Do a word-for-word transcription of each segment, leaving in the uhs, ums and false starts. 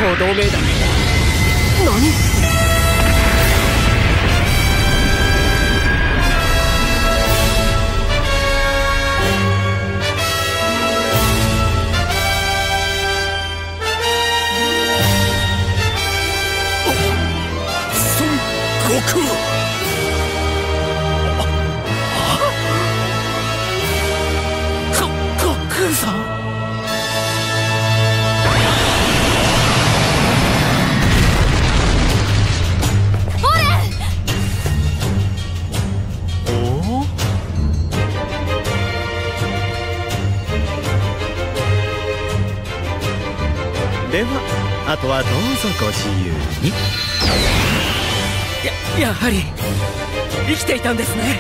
とどめだ。何？ 孫悟空。悟空さん。 ではあとはどうぞご自由に。 ややはり生きていたんですね。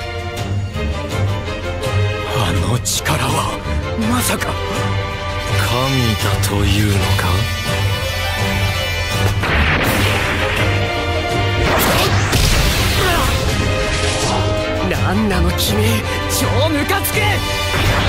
あの力はまさか神だというのか？ なんなの君、超ムカつく。